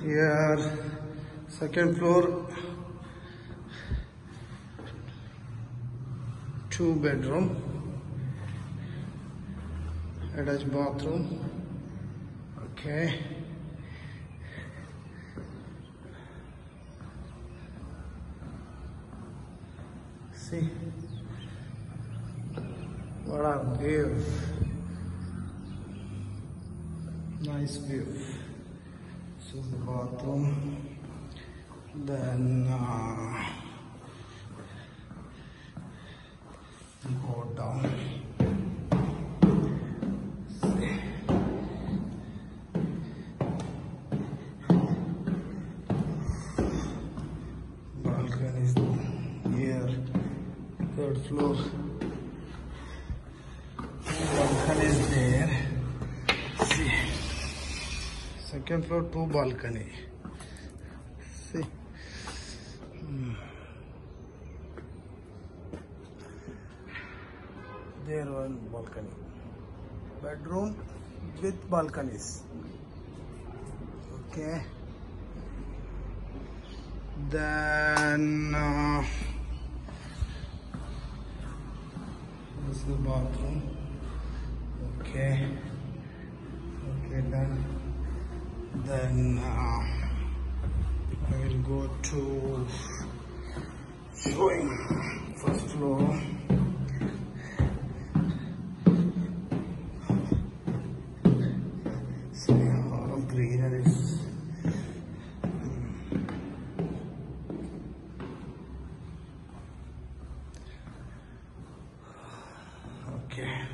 Here, second floor, 2-bedroom, attached bathroom. Okay. See, what a view! Nice view. This is the bathroom. Then go down. See. Balcony is here. Third floor. Balcony is there. See. Second floor, 2 balcony. See. There one balcony. Bedroom with balconies. Okay. Then this is the bathroom. Okay. Okay, done. Then I will go to showing first floor. See how greenery is. Okay.